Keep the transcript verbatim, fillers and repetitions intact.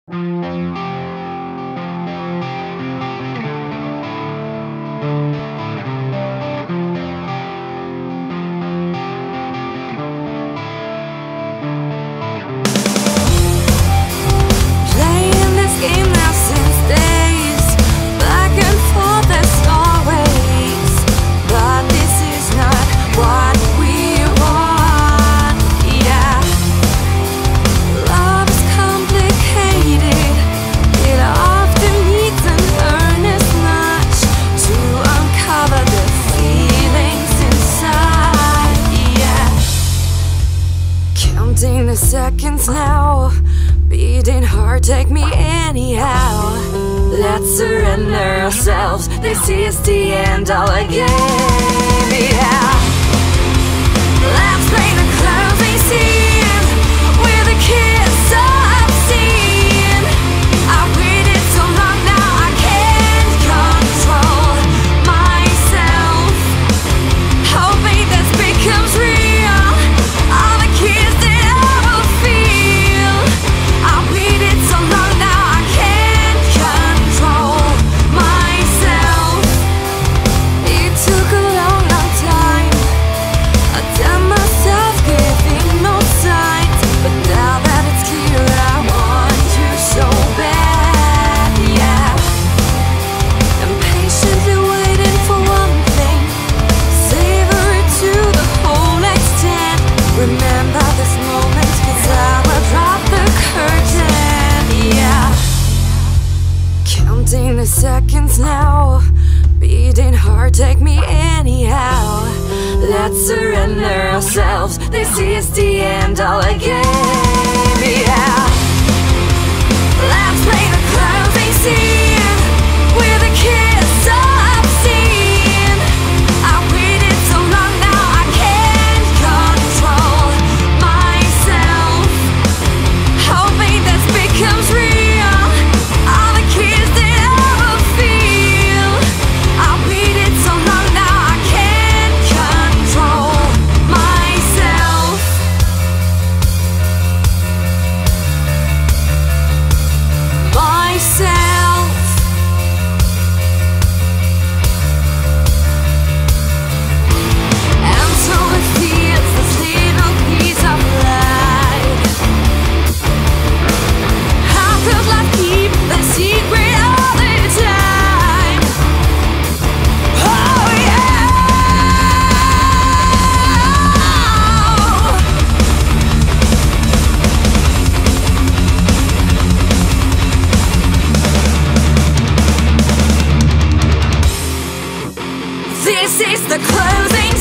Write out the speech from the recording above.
Seconds now, beating hard, take me anyhow. Let's surrender ourselves, this is the end of the game, yeah. Let's play the closing scene, with a kiss so obscene. I waited so long now, I can't control myself, hoping this becomes real, all the kids that the seconds now, beating hard, take me anyhow. Let's surrender ourselves, this is the end of the game, yeah. Let's play the closing scene, with a kiss so obscene. I waited so long now, I can't control myself, hoping this becomes real, all the kids that this is the closing